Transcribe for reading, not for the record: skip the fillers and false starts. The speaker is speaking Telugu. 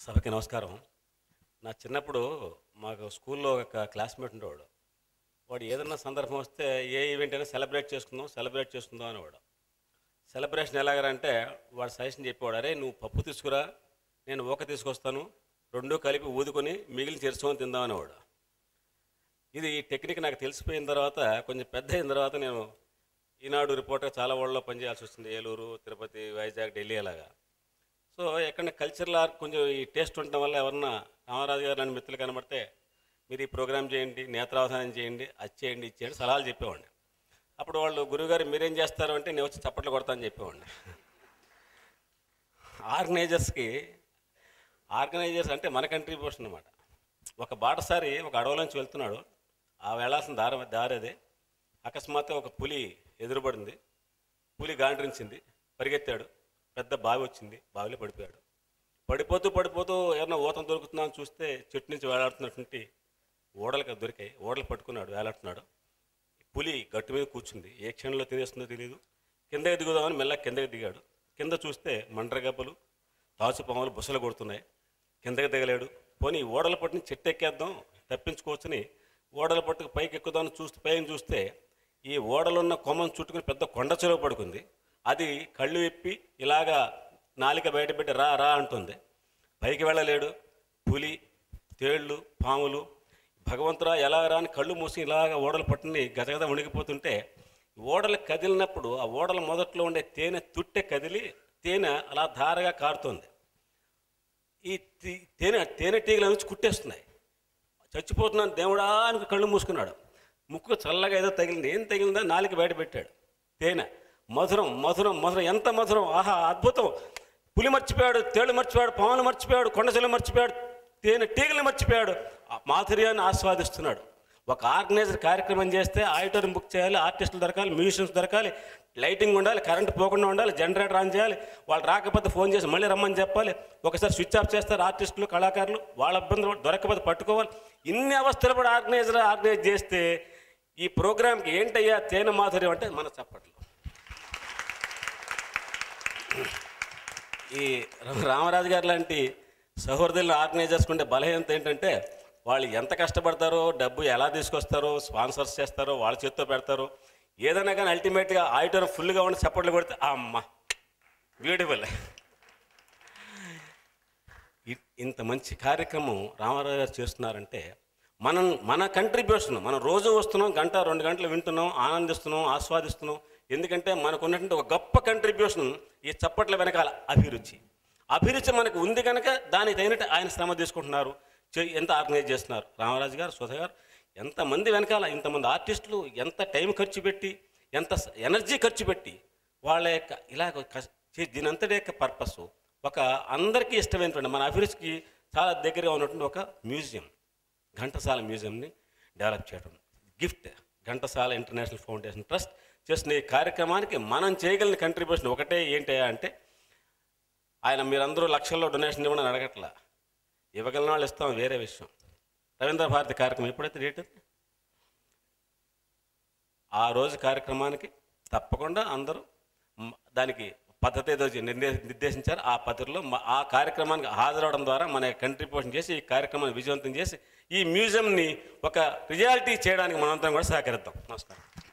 సభకి నమస్కారం. నా చిన్నప్పుడు మాకు స్కూల్లో ఒక క్లాస్మేట్ ఉండేవాడు. వాడు ఏదన్నా సందర్భం వస్తే ఏ ఈవెంట్ అయినా సెలబ్రేట్ చేసుకుందాం అనేవాడు. సెలబ్రేషన్ ఎలాగంటే వాడు సజెషన్ చెప్పేవాడు, అరే నువ్వు పప్పు తీసుకురా, నేను ఊక తీసుకొస్తాను, రెండూ కలిపి ఊదుకొని మిగిలిన చేర్చుకొని తిందాం అనేవాడు. ఇది టెక్నిక్ నాకు తెలిసిపోయిన తర్వాత, కొంచెం పెద్ద అయిన తర్వాత నేను ఈనాడు రిపోర్టర్ చాలా ఊళ్ళలో పనిచేయాల్సి వస్తుంది. ఏలూరు, తిరుపతి, వైజాగ్, ఢిల్లీ అలాగా. సో ఎక్కడైనా కల్చరల్ ఆర్ట్ కొంచెం ఈ టేస్ట్ ఉండటం వల్ల ఎవరన్నా రామరాజు గారు నన్ను మిత్రులు కనబడితే మీరు ఈ ప్రోగ్రామ్ చేయండి, నేత్రావధానం చేయండి, అది చేయండి, ఇది చేయండి సలహాలు చెప్పేవాడిని. అప్పుడు వాళ్ళు గురువుగారు మీరేం చేస్తారు అంటే నేను వచ్చి చప్పట్లు కొడతానని చెప్పేవాడిని. ఆర్గనైజర్స్ అంటే మన కంట్రిబ్యూషన్ అనమాట. ఒక బాటసారి ఒక అడవులోంచి వెళ్తున్నాడు, ఆ వెళ్ళాల్సిన దారి అదే. అకస్మాత్తుగా ఒక పులి ఎదురుపడింది, పులి గాండ్రించింది, పరిగెత్తాడు, పెద్ద బావి వచ్చింది, బావిలో పడిపోయాడు. పడిపోతూ ఎవరన్నా ఊతం దొరుకుతుందని చూస్తే చెట్టు నుంచి వేలాడుతున్నటువంటి ఓడలకు దొరికాయి, ఓడలు పట్టుకున్నాడు, వేలాడుతున్నాడు. పులి గట్టు మీద కూర్చుంది, ఏ క్షణంలో తినేస్తుందో తెలియదు. కిందకి దిగుదామని మెల్లగా కిందకి దిగాడు. కింద చూస్తే మండ్రగబ్బలు, తాచుపాములు బుసలు కొడుతున్నాయి. కిందకి దిగలేడు. పోనీ ఓడల పట్టుని చెట్టు ఎక్కేద్దాం, తప్పించుకోవచ్చని ఓడల పట్టుకు పైకి ఎక్కుదామని పైన చూస్తే ఈ ఓడలున్న కొమ్మను చుట్టుకుని పెద్ద కొండ చెరువు పడుకుంది. అది కళ్ళు విప్పి ఇలాగా నాలిక బయటపెట్టి రా రా అంటుంది. పైకి వెళ్ళలేడు. పులి, తేళ్ళు, పాములు భగవంతురా ఎలా రా అని కళ్ళు మూసి ఇలాగ ఓడల పట్టుని గజగజ వణికిపోతుంటే, ఓడలు కదిలినప్పుడు ఆ ఓడల మొదట్లో ఉండే తేనె తుట్టె కదిలి తేనె అలా ధారగా కారుతుంది. ఈ తేనెటీగల నుంచి కుట్టేస్తున్నాయి. చచ్చిపోతున్నాను దేవుడా అని కళ్ళు మూసుకున్నాడు. ముక్కు చల్లగా ఏదో తగిలింది. ఏం తగిలిందో నాలిక బయట పెట్టాడు. తేనె మధురం మధురం మధురం, ఎంత మధురం! ఆహా అద్భుతం! పులి మర్చిపోయాడు, తేళ్ళు మర్చిపోయాడు, పాములు మర్చిపోయాడు, కొండచెలు మర్చిపోయాడు, తేనెటీగలు మర్చిపోయాడు. ఆ మాధుర్యాన్ని ఆస్వాదిస్తున్నాడు. ఒక ఆర్గనైజర్ కార్యక్రమం చేస్తే ఆడిటోరియం బుక్ చేయాలి, ఆర్టిస్టులు దొరకాలి, మ్యూజిషియన్స్ దొరకాలి, లైటింగ్ ఉండాలి, కరెంటు పోకుండా ఉండాలి, జనరేటర్ ఆన్ చేయాలి, వాళ్ళు రాకపోతే ఫోన్ చేసి మళ్ళీ రమ్మని చెప్పాలి, ఒకసారి స్విచ్ ఆఫ్ చేస్తారు ఆర్టిస్టులు, కళాకారులు, వాళ్ళ ఇబ్బందులు దొరకకపోతే పట్టుకోవాలి. ఇన్ని అవస్థలు కూడా ఆర్గనైజ్ చేస్తే ఈ ప్రోగ్రామ్కి ఏంటయ్యా తేనె మాధుర్యం అంటే మన చప్పట్లు. ఈ రామరాజు గారు లాంటి సహృదయులు ఆర్గనైజర్స్ ఉండే బలహీనత ఏంటంటే, వాళ్ళు ఎంత కష్టపడతారో, డబ్బు ఎలా తీసుకొస్తారో, స్పాన్సర్స్ చేస్తారో, వాళ్ళ చేత్తో పెడతారో, ఏదైనా కానీ అల్టిమేట్గా ఆడిటోరియం ఫుల్గా ఉండి చప్పట్లు కొడితే అమ్మ బ్యూటిఫుల్. ఇంత మంచి కార్యక్రమం రామారావు గారు చేస్తున్నారంటే మన కంట్రిబ్యూషన్. మనం రోజు వస్తున్నాం, గంట 2 గంటలు వింటున్నాం, ఆనందిస్తున్నాం, ఆస్వాదిస్తున్నాం. ఎందుకంటే మనకు ఉన్నటువంటి ఒక గొప్ప కంట్రిబ్యూషన్ ఈ చప్పట్ల వెనకాల అభిరుచి మనకు ఉంది కనుక దానికి తగినట్టు ఆయన శ్రమ తీసుకుంటున్నారు, ఎంత ఆర్గనైజ్ చేస్తున్నారు. రామరాజు గారు, సుధ గారు, ఎంతమంది వెనకాల ఇంతమంది ఆర్టిస్టులు ఎంత టైం ఖర్చు పెట్టి, ఎంత ఎనర్జీ ఖర్చు పెట్టి వాళ్ళ యొక్క ఇలాగ దీనంతటి యొక్క పర్పస్ ఒక అందరికీ ఇష్టమైనటువంటి మన అభిరుచికి చాలా దగ్గరగా ఉన్నటువంటి ఒక మ్యూజియం, ఘంటసాల మ్యూజియంని డెవలప్ చేయడం. GIFT Ghantasala international foundation trust చేసిన ఈ కార్యక్రమానికి మనం చేయగలిగిన కంట్రిబ్యూషన్ ఒకటే ఏంటి అంటే, ఆయన మీరందరూ లక్షల్లో డొనేషన్ ఇవ్వడం అడగట్లా, ఇవ్వగలిగిన వాళ్ళు ఇస్తాం, వేరే విషయం. రవీంద్ర భారతి కార్యక్రమం ఎప్పుడైతే డేట్, ఆ రోజు కార్యక్రమానికి తప్పకుండా అందరూ దానికి పద్ధతి ఏదో నిర్దేశించారు. ఆ పద్ధతిలో ఆ కార్యక్రమానికి హాజరవడం ద్వారా మన కంట్రిబ్యూషన్ చేసి ఈ కార్యక్రమాన్ని విజయవంతం చేసి ఈ మ్యూజియంని ఒక రియాలిటీ చేయడానికి మనందరం కూడా సహకరిద్దాం. నమస్కారం.